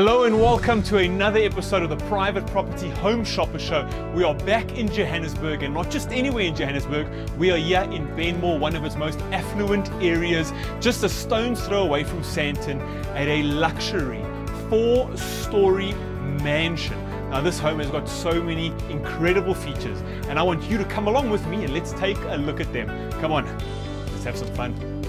Hello and welcome to another episode of the Private Property Home Shopper Show. We are back in Johannesburg, and not just anywhere in Johannesburg. We are here in Benmore, one of its most affluent areas, just a stone's throw away from Sandton, at a luxury 4-story mansion. Now this home has got so many incredible features, and I want you to come along with me and let's take a look at them. Come on, let's have some fun.